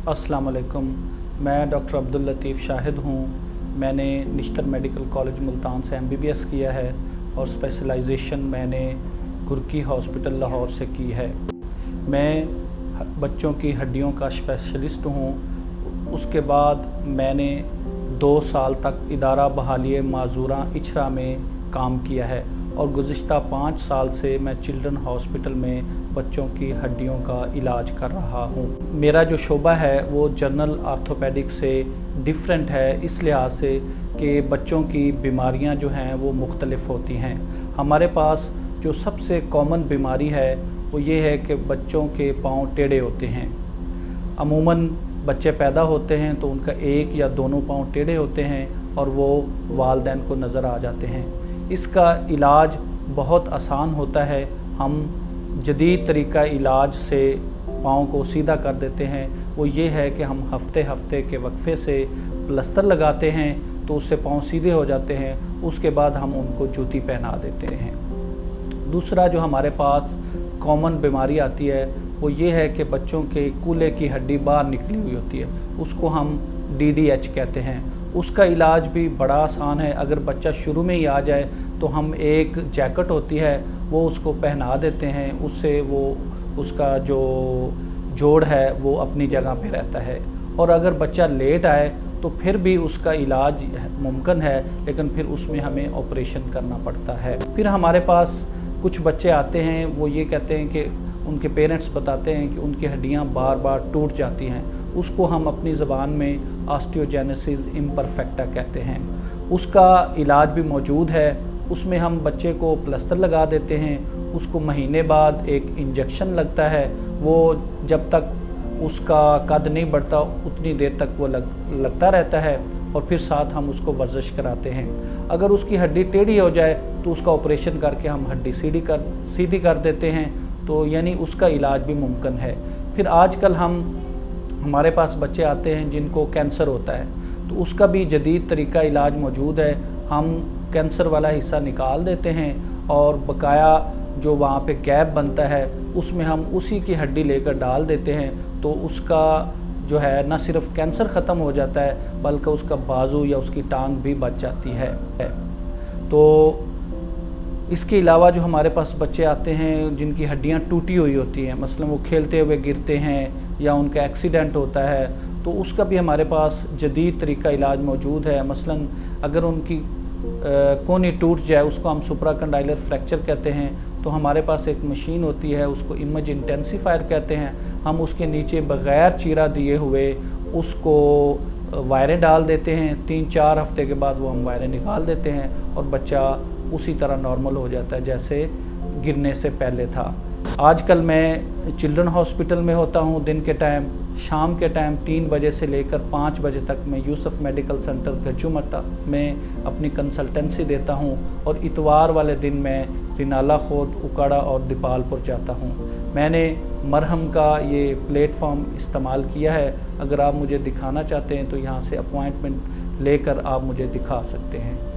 अस्सलाम वालेकुम। मैं डॉक्टर अब्दुल लतीफ़ शाहिद हूँ। मैंने निश्तर मेडिकल कॉलेज मुल्तान से MBBS किया है और स्पेशलाइजेशन मैंने गुरकी हॉस्पिटल लाहौर से की है। मैं बच्चों की हड्डियों का स्पेशलिस्ट हूँ। उसके बाद मैंने 2 साल तक इदारा बहालिए माजूरा इचरा में काम किया है और गुज़िश्ता 5 साल से मैं चिल्ड्रन हॉस्पिटल में बच्चों की हड्डियों का इलाज कर रहा हूँ। मेरा जो शोबा है वो जनरल आर्थोपेडिक से डिफरेंट है, इस लिहाज से कि बच्चों की बीमारियाँ जो हैं वो मुख्तलिफ़ होती हैं। हमारे पास जो सबसे कॉमन बीमारी है वो ये है कि बच्चों के पाँव टेढ़े होते हैं। अमूमन बच्चे पैदा होते हैं तो उनका एक या दोनों पाँव टेढ़े होते हैं और वो वालिदैन को नज़र आ जाते हैं। इसका इलाज बहुत आसान होता है। हम जदीद तरीका इलाज से पाँव को सीधा कर देते हैं। वो ये है कि हम हफ्ते हफ्ते के वक्फे से प्लस्तर लगाते हैं तो उससे पाँव सीधे हो जाते हैं। उसके बाद हम उनको जूती पहना देते हैं। दूसरा जो हमारे पास कॉमन बीमारी आती है वो ये है कि बच्चों के कूल्हे की हड्डी बाहर निकली हुई होती है, उसको हम DDH कहते हैं। उसका इलाज भी बड़ा आसान है। अगर बच्चा शुरू में ही आ जाए तो हम एक जैकेट होती है वो उसको पहना देते हैं, उससे वो उसका जो जोड़ है वो अपनी जगह पे रहता है। और अगर बच्चा लेट आए तो फिर भी उसका इलाज मुमकिन है, लेकिन फिर उसमें हमें ऑपरेशन करना पड़ता है। फिर हमारे पास कुछ बच्चे आते हैं, वो ये कहते हैं कि उनके पेरेंट्स बताते हैं कि उनकी हड्डियां बार बार टूट जाती हैं। उसको हम अपनी ज़बान में ऑस्टियोजेनेसिस इम्परफेक्टा कहते हैं। उसका इलाज भी मौजूद है। उसमें हम बच्चे को प्लस्तर लगा देते हैं, उसको महीने बाद एक इंजेक्शन लगता है। वो जब तक उसका कद नहीं बढ़ता उतनी देर तक वो लगता रहता है और फिर साथ हम उसको वर्जिश कराते हैं। अगर उसकी हड्डी टेढ़ी हो जाए तो उसका ऑपरेशन करके हम हड्डी सीधी कर देते हैं, तो यानी उसका इलाज भी मुमकिन है। फिर आजकल हमारे पास बच्चे आते हैं जिनको कैंसर होता है, तो उसका भी जदीद तरीका इलाज मौजूद है। हम कैंसर वाला हिस्सा निकाल देते हैं और बकाया जो वहाँ पे गैप बनता है उसमें हम उसी की हड्डी लेकर डाल देते हैं, तो उसका जो है न सिर्फ कैंसर ख़त्म हो जाता है बल्कि उसका बाजू या उसकी टांग भी बच जाती है। तो इसके अलावा जो हमारे पास बच्चे आते हैं जिनकी हड्डियां टूटी हुई होती हैं, मसलन वो खेलते हुए गिरते हैं या उनका एक्सीडेंट होता है, तो उसका भी हमारे पास जदीद तरीका इलाज मौजूद है। मसलन अगर उनकी कोनी टूट जाए, उसको हम सुप्राकंडाइलर फ्रैक्चर कहते हैं, तो हमारे पास एक मशीन होती है, उसको इमेज इंटेंसिफायर कहते हैं। हम उसके नीचे बग़ैर चीरा दिए हुए उसको वायरें डाल देते हैं। 3-4 हफ्ते के बाद वो हम वायरें निकाल देते हैं और बच्चा उसी तरह नॉर्मल हो जाता है जैसे गिरने से पहले था। आजकल मैं चिल्ड्रन हॉस्पिटल में होता हूँ दिन के टाइम। शाम के टाइम 3 बजे से लेकर 5 बजे तक मैं यूसुफ मेडिकल सेंटर गज्जूमट्टा में अपनी कंसल्टेंसी देता हूँ और इतवार वाले दिन मैं रिनाला खोद, उकाड़ा और दीपालपुर जाता हूँ। मैंने मरहम का ये प्लेटफॉर्म इस्तेमाल किया है। अगर आप मुझे दिखाना चाहते हैं तो यहाँ से अपॉइंटमेंट लेकर आप मुझे दिखा सकते हैं।